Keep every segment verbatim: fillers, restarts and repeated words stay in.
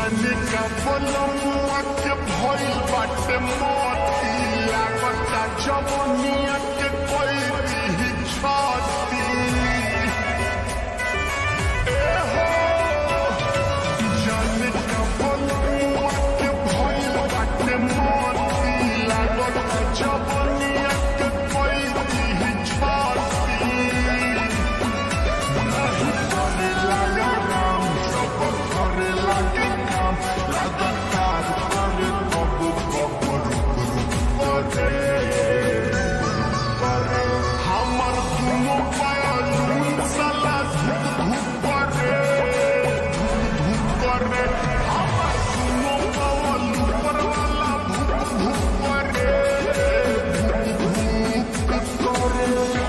जाने का बोलमुआ के भइल बाटे मोती लागता जवनिया के कोई दी छाती ए हो जाने का बोलमुआ के भइल बाटे मोती लागता जवनिया के कोई दी छाती नहीं करे लगा काम सब करे लगे काम लगातार करे कब कब रुक रुक करे हमर दुनो पायल साला धुक धुक करे धुक धुक करे हमर दुनो पायल ऊपर वाला धुक धुक करे धुक धुक करे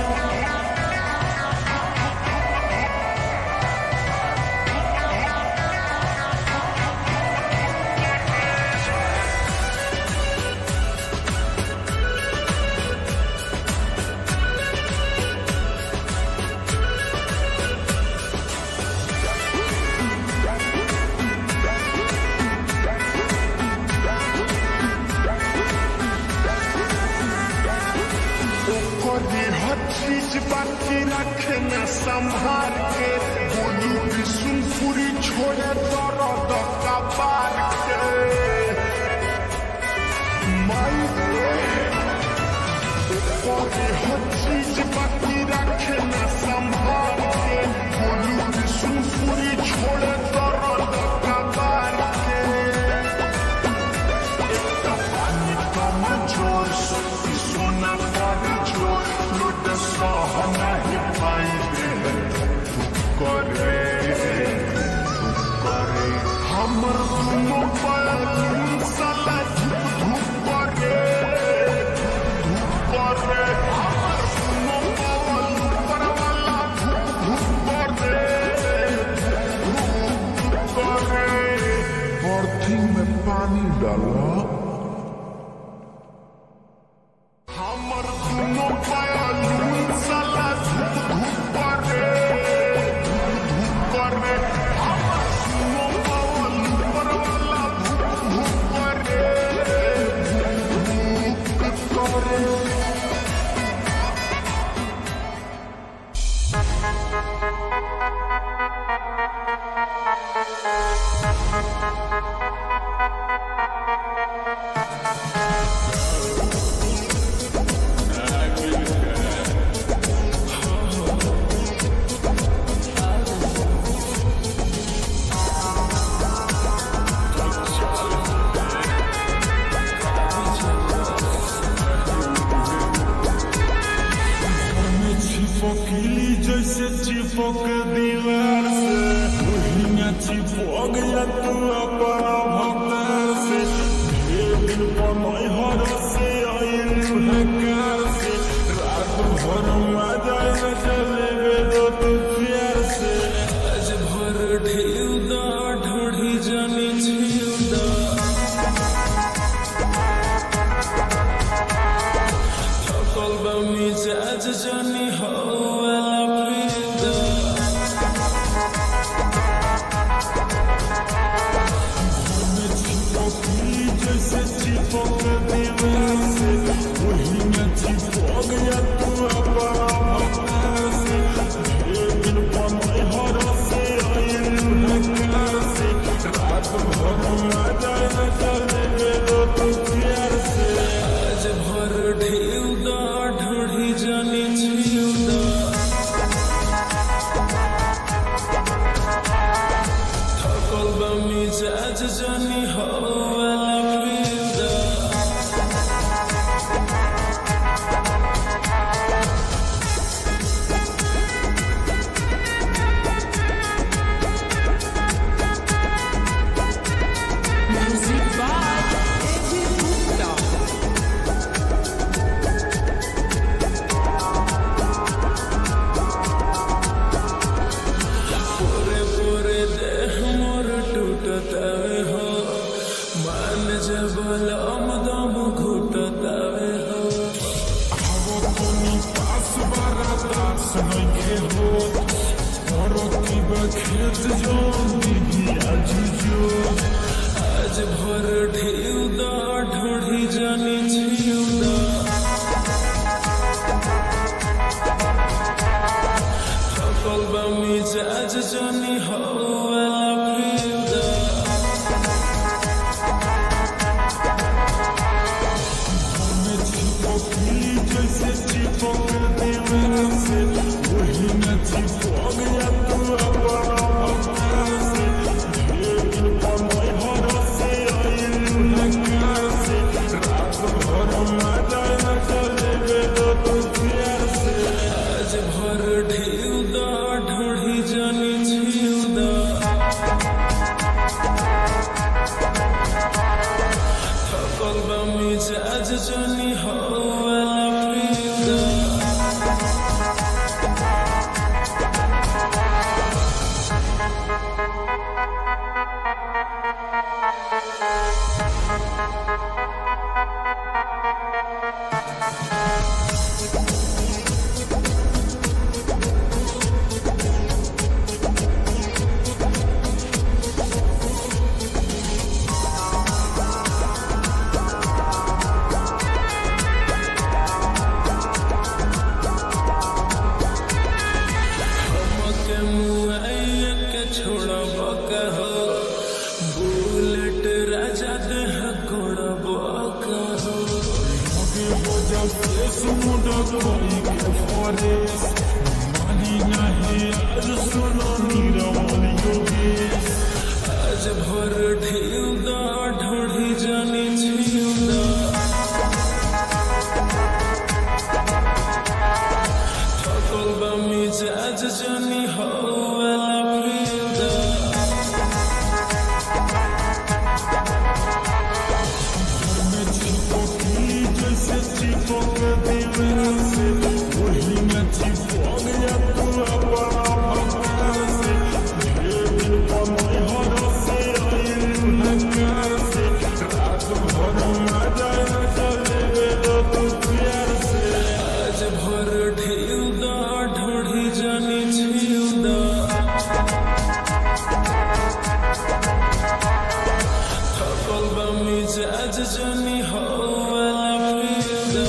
हर चीज बाकी रखना संभाल के बोलू बिशुनपुरी छोड़े दर्द का बार के माई हर चीज बाकी रखना संभाल के बोलू बिशुनपुरी छोड़े दर्द का बार के एक पानी कम जोर शक्ति सोना पर जोर लुट सह नहीं पाइबे करे करे हमर दुनो पायल साला धुक धुक करे धुक करे हमर दुनो पायल ऊपर वाला धुक धुक करे धुक करे बर्थी में पानी डाला हमर दुनो पायल साला धुक धुक करे धुक धुक करे हमर दुनो पायल ऊपर वाला धुक धुक करे धुक धुक करे चिपकली जैसे चिपक दीवार से वही में चिपक गया तू अपना भक्तार से ढेर दिन पनई हर से आयल है कार से रात भर मजा न चले दो तू प्यार से आज भर ढेउ दा ढोढ़ी जानी छिउ दा थकल बा मिजाज जानी हो मिजाज जानी हो खेत जो दीदी आज जो आज भर ढेउदा ढोढ़ी जानी छिउदा थकल बा मिजाज जानी हौवाला फिउदा हमें चिपकली जैसे चिपक दीवार से वही न चिपक गया तू अपना भक्ता से आज भर ढेउदा ढोढ़ी जानी छिउदा थकल बा मिजाज जानी हौवाला फिउदा बुलेट राजा देह घोड़ा बाका हो आगे बजा फेस मुड़ा कोई के फॉरेस मानी नहीं आज सुनो नीरा वाली योगेश आज भर ढेउदा ढोढ़ी जानी छिउदा थकल बा मिजाज जानी हौवाला फिउदा चिपक दीवार से वही न चिपक गया तू अपना भक्ता से दिन कमाई हर से आयु नकार से रात भर मजा चले गए तू प्यार से आज भर ढेउदा ढोढ़ी जानी छिउदा थकल बा मिजाज जानी हौवाला फिउदा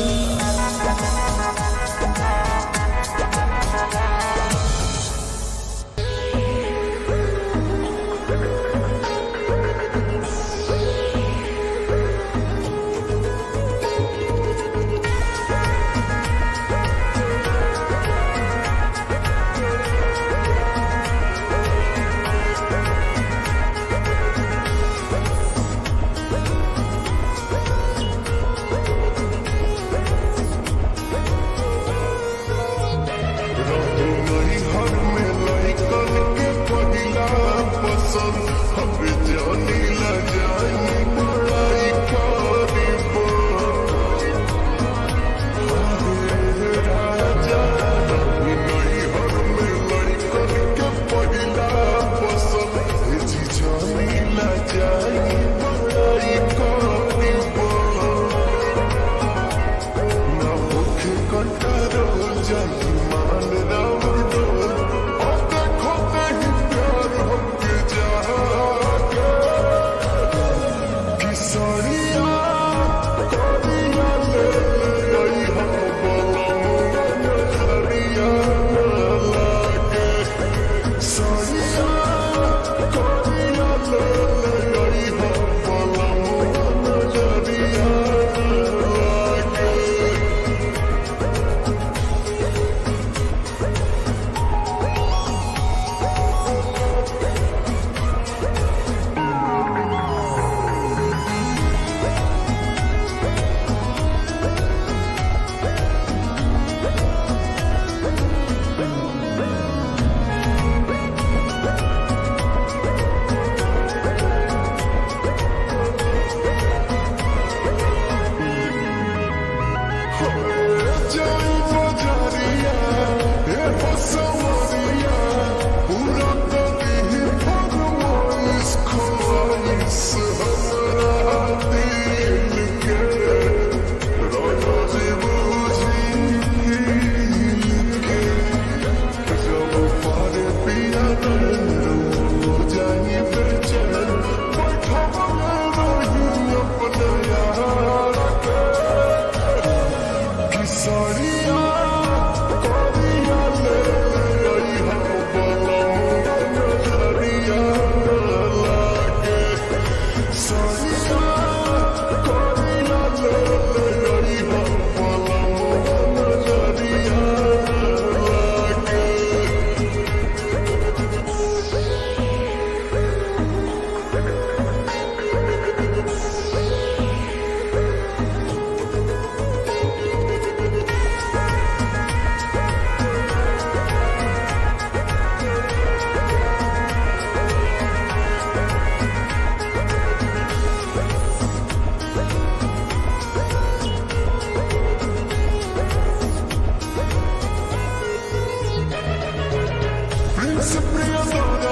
Jaye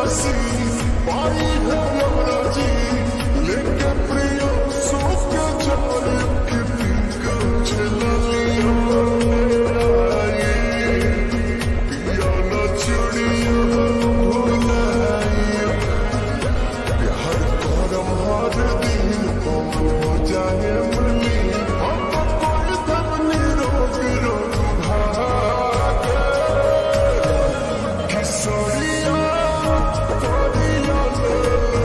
हसी पाई है यारा जी लेके प्रियो सूख जाए कि पिंक चला लिया पिया न चुड़िया भुलाइया प्यार करम हर दिन कौन हो जाए मनी हम तो कोई धमनी रोग रोग भागे किसोरिया कोरिया ले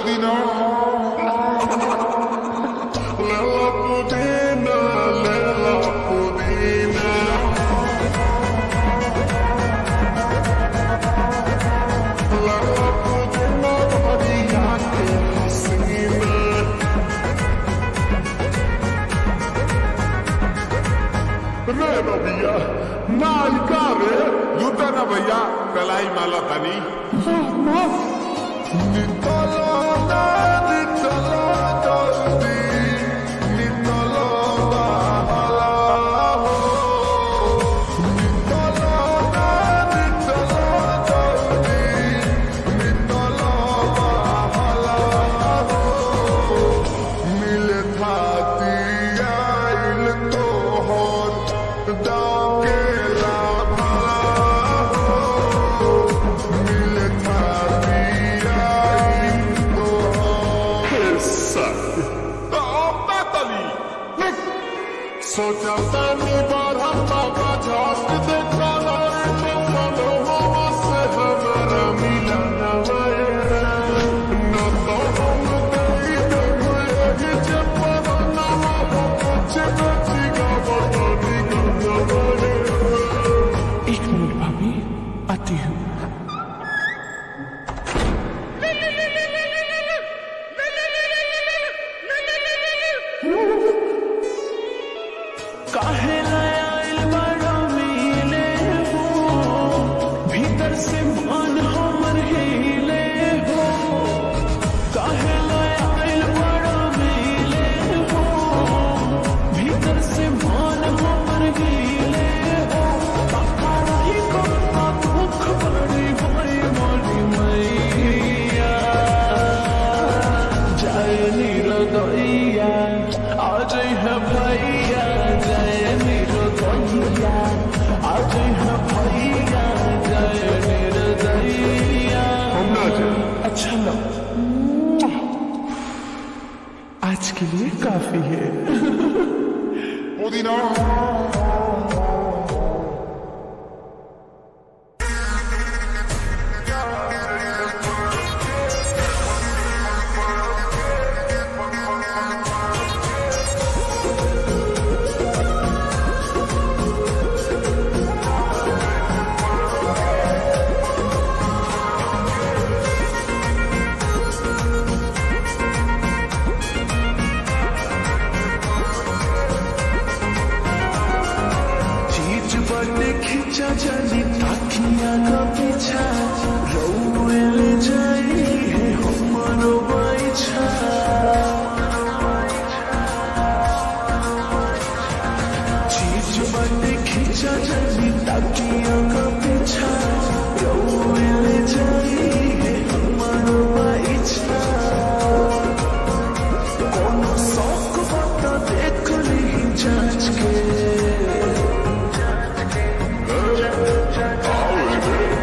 पुदीना लेला पुदीना लेला पुदीना लेला पुदीना भरी आंखें हसीना रे रबिया नायिका रे लुटा ना भैया कलाई माला तनी नितला ना नितला जल्दी नितला बाला हो नितला ना नितला जल्दी नितला बाला हो मिले थाती आइल तो होर डाके लाभा हो मिले थाती आइल तो होर सोचा तानी बार हम बाबा झाँक देखा लाए मनो हवा से हमारा मिला न वायरा न तो हम गई देखो यही जब पराना मामा कुछ बची गा बनी गा वायरा एक मिनट भाभी आती हूँ काहे लायल बड़ा मिले हो भीतर से मन हमर हिले हो काहे लायल बड़ा मिले हो भीतर से मन हमर हिले हो काका रही कोता दुख बड़ी बड़ी मोरी मैया जाए निरदैया आज है भैया जय निरदैया आज है भैया जय निरदैया हम ना जाए अच्छा लो आज के लिए काफी है पुदीना चीज बड़े खिंचा जानी ताकिया का पीछा रोए ले जाई है हमारो बाइछा चीज बड़े खिंचा जानी ताकिया का पीछा रोए ले जाई है हमारो बाइछा कोनो शौक बता देख ली जांच के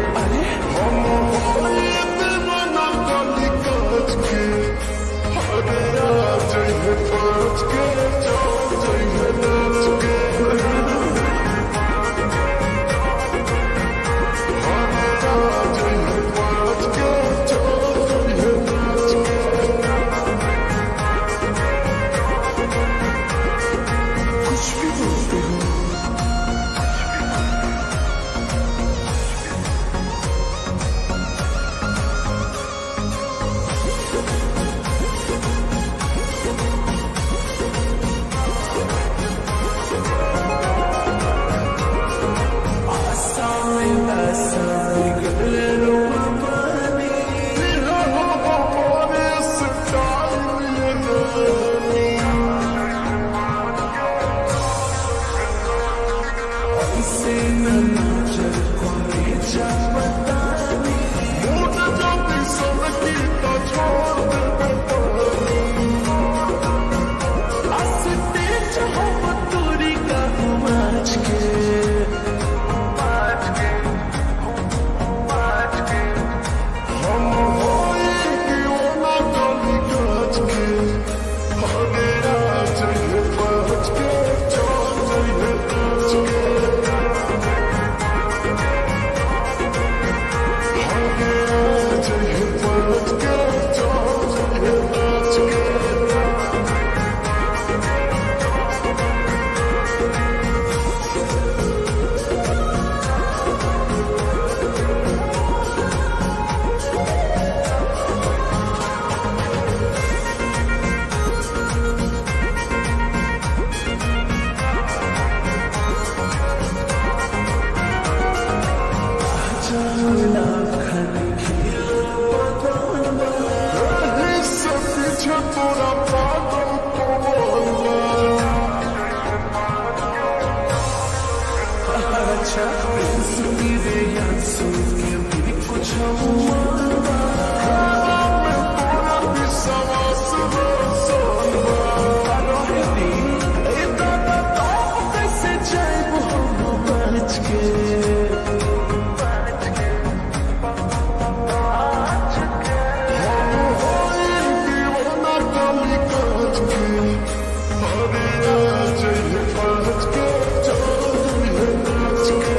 अरे आज ये पाँच के चौदह है नाच के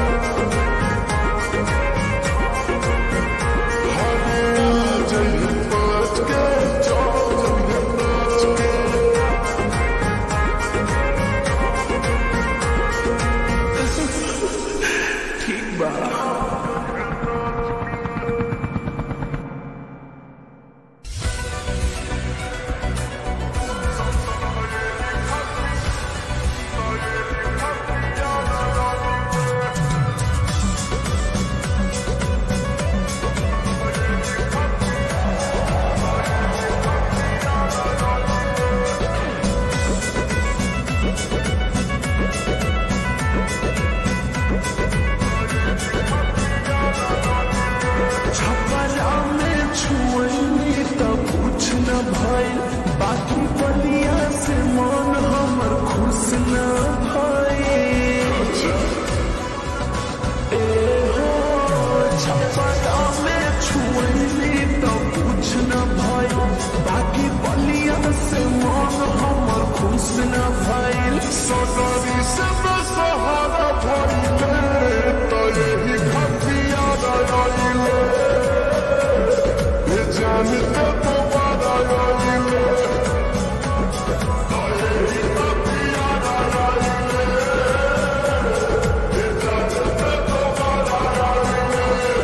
अरे आज ये पाँच के चौदह है नाच के ठीक बा छपरा में छुएंगे तो कुछ न भाई बाकी बलिया से मन हमर खुश न भाई ए हो छपरा में छुएंगे तो कुछ न भाई बाकी बलिया से मन हमर खुश न भाई सगरी से सहारा भइले तो यही खतिया आइले ये जानते तो बारा आइले तो यही खतिया आइले ये जानते तो बारा आइले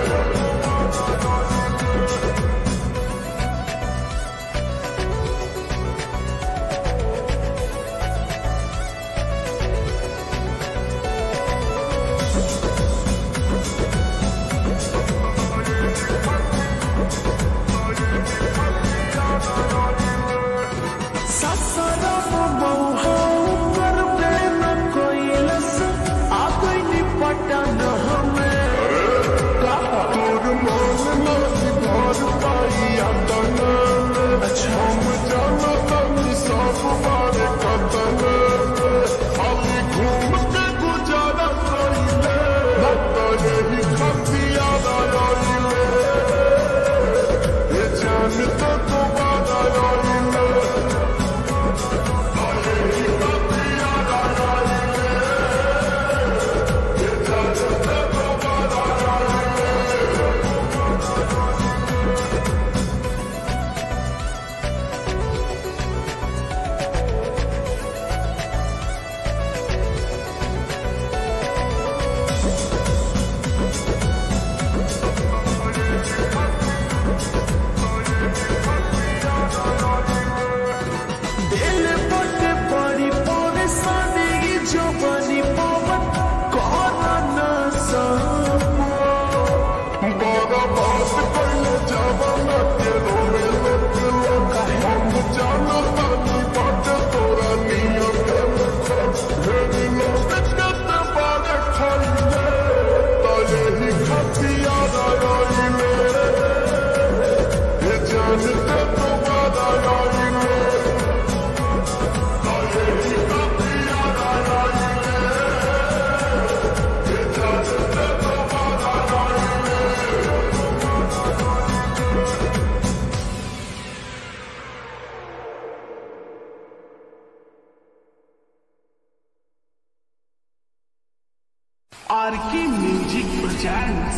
आरके म्यूजिक प्रेजेंट्स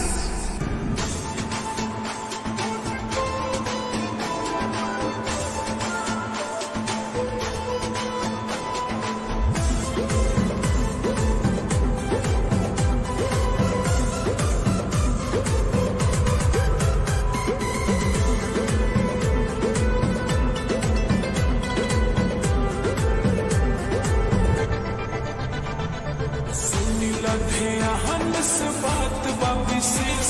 सुनी लधे हम से बात बात विशेष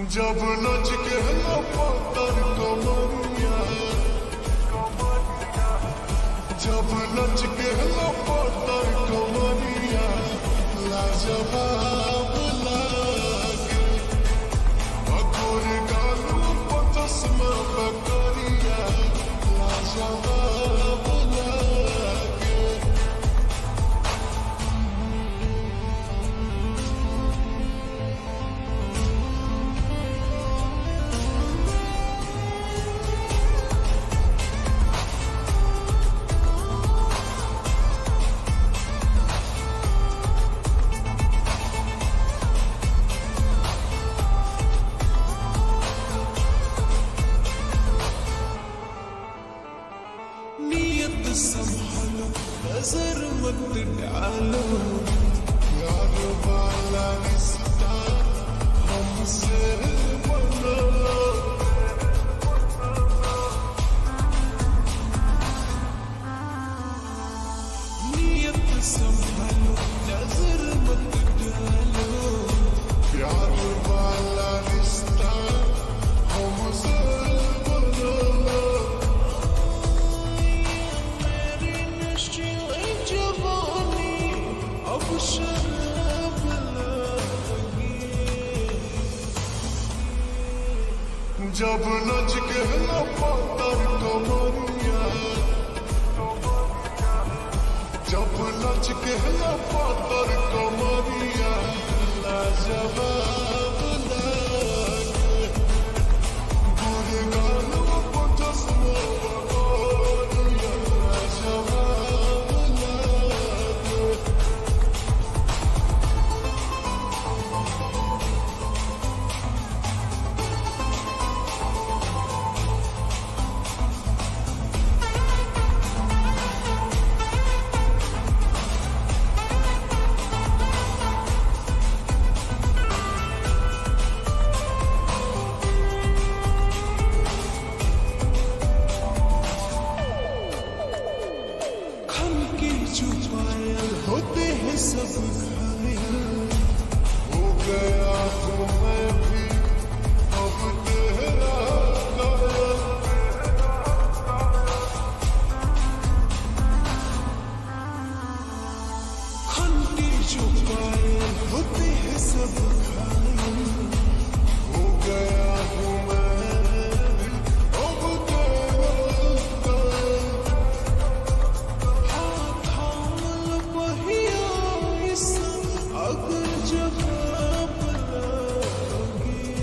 जब नच के लपतर कमरिया जब नच के लपतर कमरिया लाजवाब लागे अखोर गालू पचस्मा बकरिया लाजवाब लागे संभालो नजर मत डालो प्यार वाला रिश्ता हमसे बना नियत संभालो नजर मत डालो प्यार वाला रिश्ता हमसे बना जब नच के लपतर कमरिया जब नच के लपतर कमरिया लाजवाब लागे गोरे गालों को चश्मा बकरिया लाजवाब लागे होते हैं सब घायल हो गया तो मैं भी अब तेरा घायल खन के जो पायल होते हैं सब घायल हो गया तो मैं भी अब तेरा घायल अगर जवाब लाओगे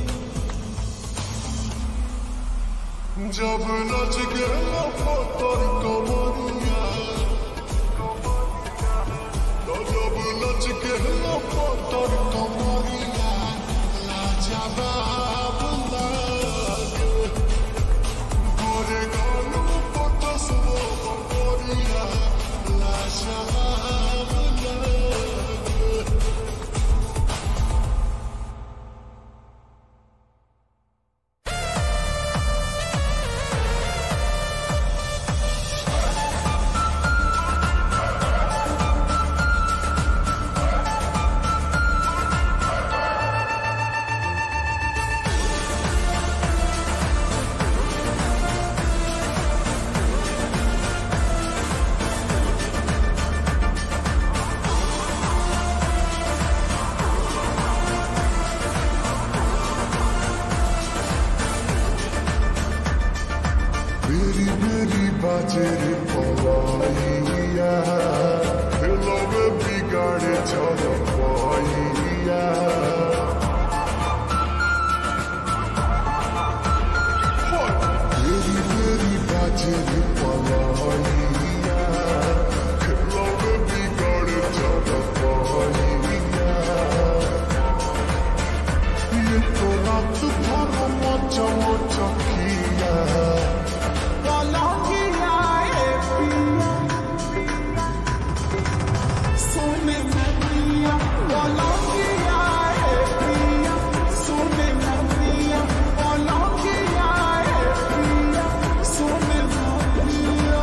जब नच के लपतर कमरिया जब नच के लपतर कमरिया लाजवाब लागे गोरे गालों को चश्मा बकरिया लाजवाब लागे मेरी मेरी बाजेर पवाइया दिलों में बिगाड़े चल पाइया मेरी मेरी बाजेर पवाइया दिलों में बिगाड़े चल पाइया ये तो रात भर मचा मचा किया सोने में पिया बोलो किया है पिया सोने में पिया बोलो किया है पिया सोने में पिया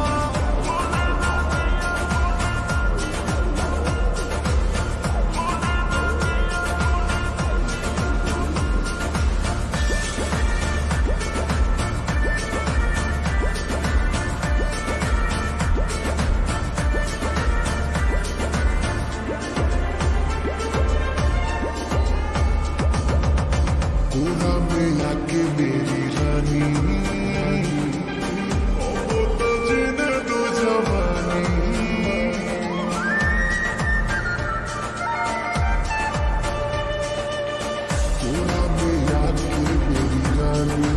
कोना में आके मेरी रानी अब तो जीने दो जवानी कोना में आके मेरी रानी